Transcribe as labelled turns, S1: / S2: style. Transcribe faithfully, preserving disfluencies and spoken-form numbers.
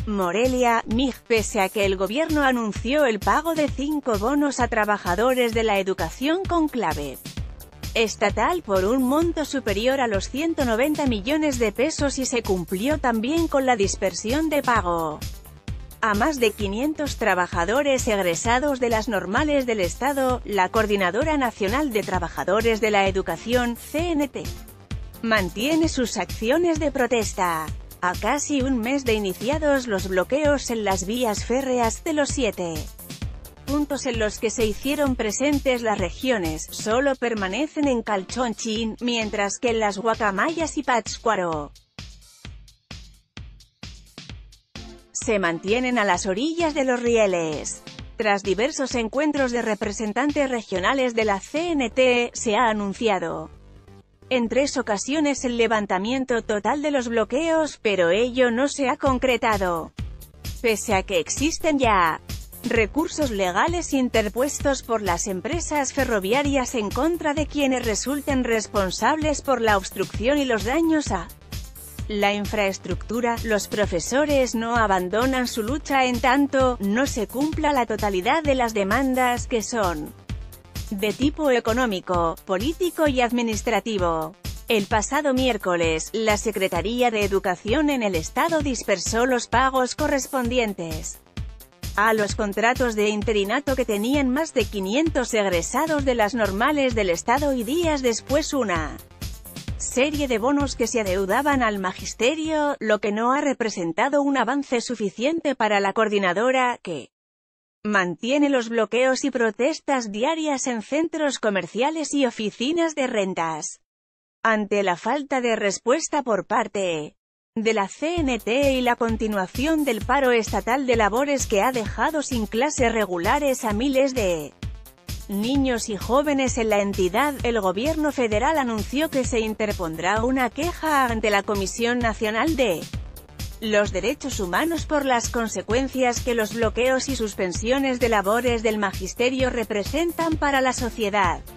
S1: Morelia, M I G. Pese a que el gobierno anunció el pago de cinco bonos a trabajadores de la educación con clave estatal por un monto superior a los ciento noventa millones de pesos y se cumplió también con la dispersión de pago a más de quinientos trabajadores egresados de las normales del Estado, la Coordinadora Nacional de Trabajadores de la Educación, C N T, mantiene sus acciones de protesta. A casi un mes de iniciados los bloqueos en las vías férreas de los siete puntos en los que se hicieron presentes las regiones, solo permanecen en Calchonchín, mientras que en las Guacamayas y Pátzcuaro se mantienen a las orillas de los rieles. Tras diversos encuentros de representantes regionales de la C N T, se ha anunciado en tres ocasiones el levantamiento total de los bloqueos, pero ello no se ha concretado. Pese a que existen ya recursos legales interpuestos por las empresas ferroviarias en contra de quienes resulten responsables por la obstrucción y los daños a la infraestructura, los profesores no abandonan su lucha en tanto no se cumpla la totalidad de las demandas que son de tipo económico, político y administrativo. El pasado miércoles, la Secretaría de Educación en el Estado dispersó los pagos correspondientes a los contratos de interinato que tenían más de quinientos egresados de las normales del Estado y días después una serie de bonos que se adeudaban al magisterio, lo que no ha representado un avance suficiente para la coordinadora, que mantiene los bloqueos y protestas diarias en centros comerciales y oficinas de rentas. Ante la falta de respuesta por parte de la C N T y la continuación del paro estatal de labores que ha dejado sin clases regulares a miles de niños y jóvenes en la entidad, el gobierno federal anunció que se interpondrá una queja ante la Comisión Nacional de los Derechos Humanos por las consecuencias que los bloqueos y suspensiones de labores del magisterio representan para la sociedad.